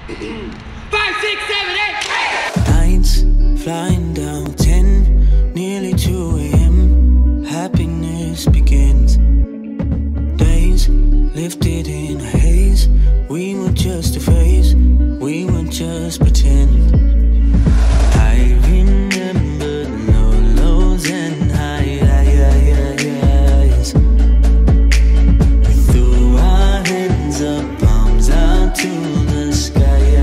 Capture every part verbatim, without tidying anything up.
Five, six, seven, eight. Nights flying down, ten, nearly two A M Happiness begins. Days lifted in a haze. We were just a phase. We were just pretend. I remember the low lows and high highs. We threw our hands up, palms out to the sky.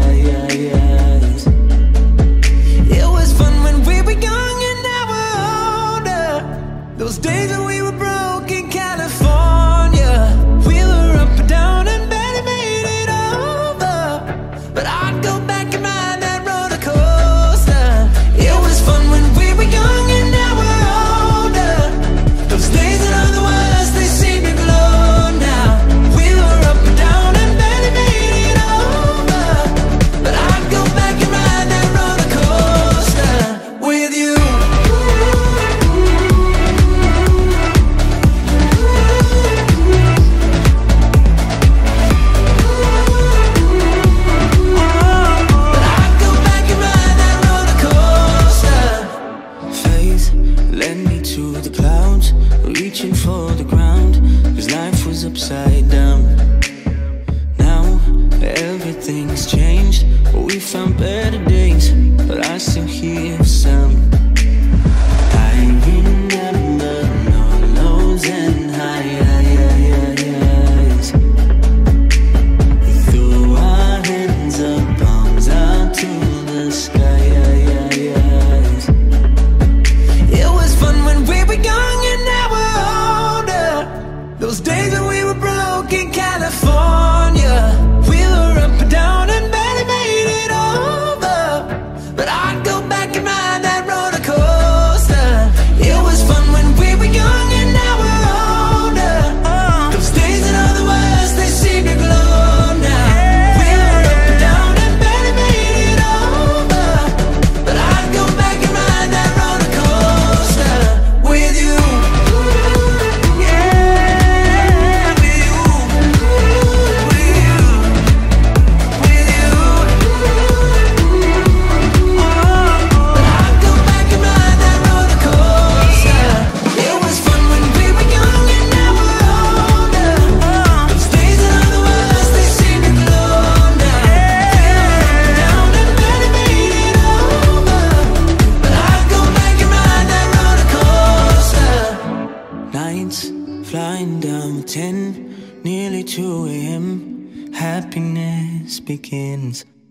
It was fun when we were young and now we're older. Those days when we were broke in California. We were up and down and barely made it over. But I'd go back and ride that roller coaster. It was fun when we were young and now we're older. Those days that are the worst, they seem to glow now. We were up and down and barely made it over. But I'd go back and ride that roller coaster with you. But I'd go back and ride that roller coaster. Faith led me to the clouds, reaching for the ground, 'cause life was upside down. Now everything's changed. We found better days, but I still hear some. I remember no lows and high highs. We threw our hands up, palms out to the sky. It was fun when we were young and now we're older. Those days when we were broke in California. We were up and down and barely made it over. But I'd go back and ride that roller coaster. It was fun when we were young and now we're older. Those days that are the worst, they seem to glow now. We were up and down and barely made it over. But I'd go back and ride that roller coaster with you. Yeah, with you, with you, with you. But I'd go back and ride that roller coaster. It was fun when we were young and now we're older. Those days that are the worst, they seem to glow now. We were up and down and barely made it over. But I'd go back and ride that roller coaster. Nights flying down, ten, nearly two A M Happiness begins.